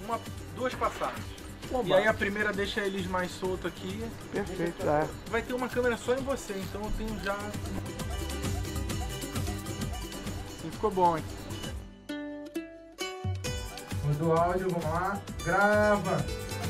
duas passadas. Bom, e aí a primeira deixa eles mais soltos aqui. Perfeito, Vai ter uma câmera só em você, então eu tenho já... Assim ficou bom, hein? Muda o áudio, vamos lá. Grava!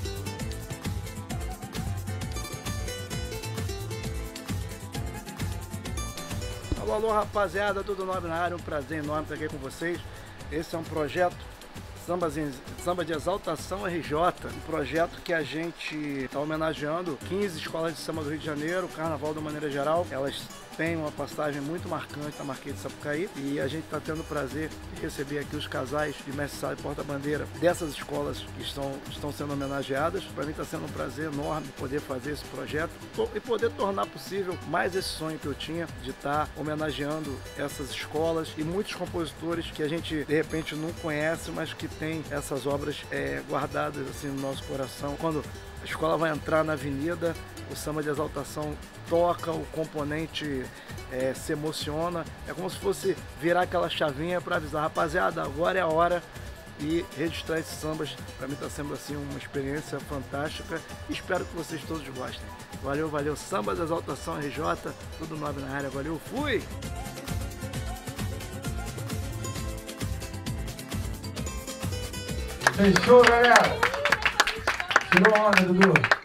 Alô, alô, rapaziada, tudo nobre na área, um prazer enorme estar aqui com vocês. Esse é um projeto Samba de Exaltação RJ, um projeto que a gente está homenageando 15 escolas de samba do Rio de Janeiro, o carnaval de maneira geral. Elas têm uma passagem muito marcante na Marquês de Sapucaí e a gente está tendo o prazer de receber aqui os casais de mestre-sala e porta-bandeira dessas escolas que estão sendo homenageadas. Para mim está sendo um prazer enorme poder fazer esse projeto e poder tornar possível mais esse sonho que eu tinha de estar homenageando essas escolas e muitos compositores que a gente de repente não conhece, mas que tem essas obras guardadas assim no nosso coração. Quando a escola vai entrar na avenida, o samba de exaltação toca, o componente se emociona. É como se fosse virar aquela chavinha para avisar, rapaziada, agora é a hora, e registrar esses sambas. Para mim está sendo assim uma experiência fantástica. Espero que vocês todos gostem. Valeu, valeu. Samba de Exaltação RJ, tudo nobre na área. Valeu, fui! Fechou, galera? Tirou onda, Dudu.